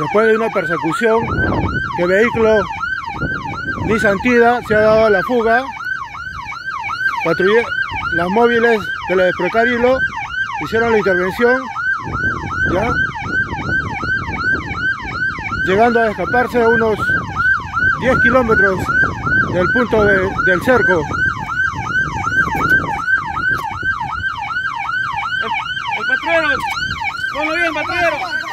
Después de una persecución, que el vehículo Nissan Tida se ha dado a la fuga. Las móviles de la de Precarilo hicieron la intervención, ¿ya? Llegando a escaparse a unos 10 kilómetros del punto del cerco. El patrullero, ponlo bien, patrullero.